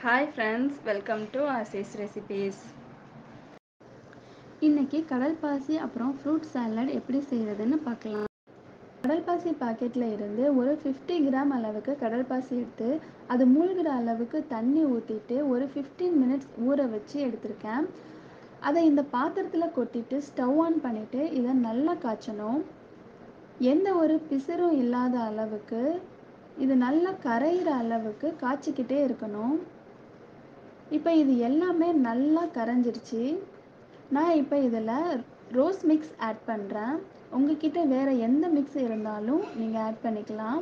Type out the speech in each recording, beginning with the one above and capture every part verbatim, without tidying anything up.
Hi friends, welcome to Asis Recipes. இன்றைக்கி கடல் பாசி அப்புறம் ஃப்ரூட் சாலட் எப்படி செய்கிறதுன்னு பார்க்கலாம். கடல் பாசி பாக்கெட்டில் இருந்து ஒரு ஃபிஃப்டி கிராம் அளவுக்கு கடல் பாசி எடுத்து அது மூழ்கிற அளவுக்கு தண்ணி ஊற்றிட்டு ஒரு ஃபிஃப்டீன் மினிட்ஸ் ஊற வச்சு எடுத்திருக்கேன். அதை இந்த பாத்திரத்தில் கொட்டிட்டு ஸ்டவ் ஆன் பண்ணிவிட்டு இதை நல்லா காய்ச்சணும். எந்த ஒரு பிசுறும் இல்லாத அளவுக்கு இது நல்லா கரையிற அளவுக்கு காய்ச்சிக்கிட்டே இருக்கணும். இப்போ இது எல்லாமே நல்லா கரைஞ்சிருச்சு. நான் இப்போ இதில் ரோஸ் மிக்ஸ் ஆட் பண்ணுறேன். உங்ககிட்ட வேறு எந்த மிக்ஸ் இருந்தாலும் நீங்கள் ஆட் பண்ணிக்கலாம்.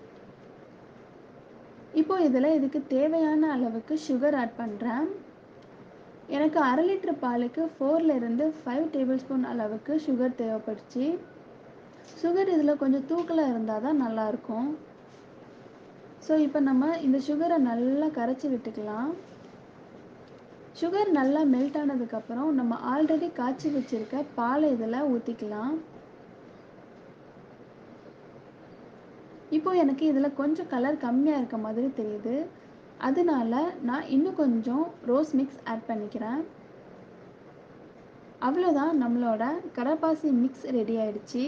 இப்போ இதில் இதுக்கு தேவையான அளவுக்கு சுகர் ஆட் பண்ணுறேன். எனக்கு அரை லிட்டர் பாலுக்கு ஃபோர்லேருந்து ஃபைவ் டேபிள் ஸ்பூன் அளவுக்கு சுகர் தேவைப்படுச்சு. சுகர் இதில் கொஞ்சம் தூக்கலாக இருந்தால் தான் நல்லாயிருக்கும். ஸோ இப்போ நம்ம இந்த சுகரை நல்லா கரைச்சி விட்டுக்கலாம். சுகர் நல்லா மெல்ட் ஆனதுக்கப்புறம் நம்ம ஆல்ரெடி காய்ச்சி வச்சுருக்க பாலை இதில் ஊற்றிக்கலாம். இப்போ எனக்கு இதில் கொஞ்சம் கலர் கம்மியாக இருக்க மாதிரி தெரியுது. அதனால நான் இன்னும் கொஞ்சம் ரோஸ் மிக்ஸ் ஆட் பண்ணிக்கிறேன். அவ்வளோதான், நம்மளோட கடற்பாசி மிக்ஸ் ரெடி ஆயிடுச்சு.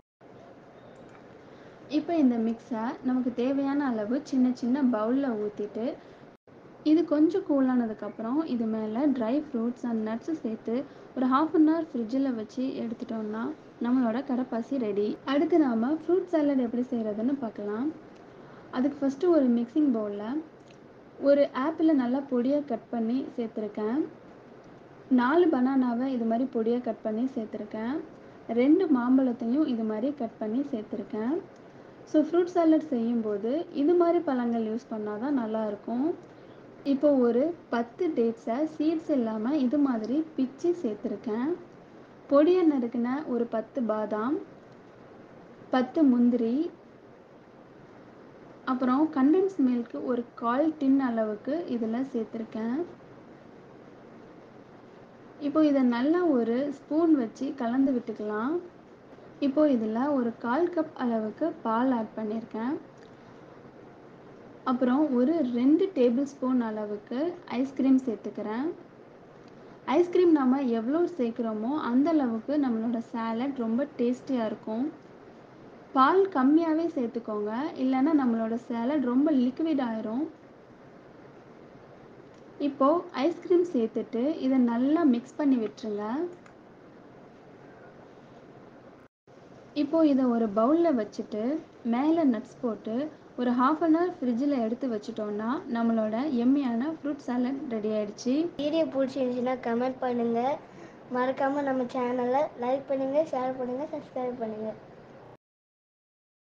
இப்போ இந்த மிக்ஸை நமக்கு தேவையான அளவு சின்ன சின்ன பவுலில் ஊற்றிட்டு இது கொஞ்சம் கூலானதுக்கப்புறம் இது மேலே ட்ரை ஃப்ரூட்ஸ் அண்ட் நட்ஸு சேர்த்து ஒரு ஹாஃப் அன் ஹவர் ஃப்ரிட்ஜில் வச்சு எடுத்துட்டோம்னா நம்மளோட கடற்பாசி ரெடி. அடுத்து நாம் ஃப்ரூட் சாலட் எப்படி செய்கிறதுன்னு பார்க்கலாம். அதுக்கு ஃபஸ்ட்டு ஒரு மிக்சிங் பவுலில் ஒரு ஆப்பிளை நல்லா பொடியாக கட் பண்ணி சேர்த்துருக்கேன். நாலு பனானாவை இது மாதிரி பொடியாக கட் பண்ணி சேர்த்துருக்கேன். ரெண்டு மாம்பழத்தையும் இது மாதிரி கட் பண்ணி சேர்த்துருக்கேன். ஸோ ஃப்ரூட் சாலட் செய்யும்போது இது மாதிரி பழங்கள் யூஸ் பண்ணால் தான் நல்லாயிருக்கும். இப்போ ஒரு பத்து டேட்ஸை சீட்ஸ் இல்லாமல் இது மாதிரி பிச்சு சேர்த்துருக்கேன். பொடியை நறுக்கின ஒரு பத்து பாதாம், பத்து முந்திரி, அப்புறம் கண்டென்ஸ் மில்க் ஒரு கால் டின் அளவுக்கு இதில் சேர்த்துருக்கேன். இப்போ இதை நல்லா ஒரு ஸ்பூன் வச்சு கலந்து விட்டுக்கலாம். இப்போ இதில் ஒரு கால் கப் அளவுக்கு பால் ஆட் பண்ணியிருக்கேன். அப்புறம் ஒரு ரெண்டு டேபிள் ஸ்பூன் அளவுக்கு ஐஸ்கிரீம் சேர்த்துக்கிறேன். ஐஸ்கிரீம் நம்ம எவ்வளோ சேர்க்குறோமோ அந்த அளவுக்கு நம்மளோட சாலட் ரொம்ப டேஸ்டியாக இருக்கும். பால் கம்மியாகவே சேர்த்துக்கோங்க, இல்லைன்னா நம்மளோட சாலட் ரொம்ப லிக்விட் ஆயிரும். இப்போது ஐஸ்கிரீம் சேர்த்துட்டு இதை நல்லா மிக்ஸ் பண்ணி விட்டுருங்க. இப்போது இதை ஒரு பவுலில் வச்சுட்டு மேலே நட்ஸ் போட்டு ஒரு ஹாஃப் அன் ஹவர் ஃப்ரிட்ஜில் எடுத்து வச்சுட்டோன்னா நம்மளோட எம்மியான ஃப்ரூட் சாலட் ரெடி ஆகிடுச்சு. வீடியோ பிடிச்சிருந்துச்சின்னா கமெண்ட் பண்ணுங்கள். மறக்காமல் நம்ம சேனலை லைக் பண்ணுங்கள், ஷேர் பண்ணுங்கள், சப்ஸ்கிரைப் பண்ணுங்கள்.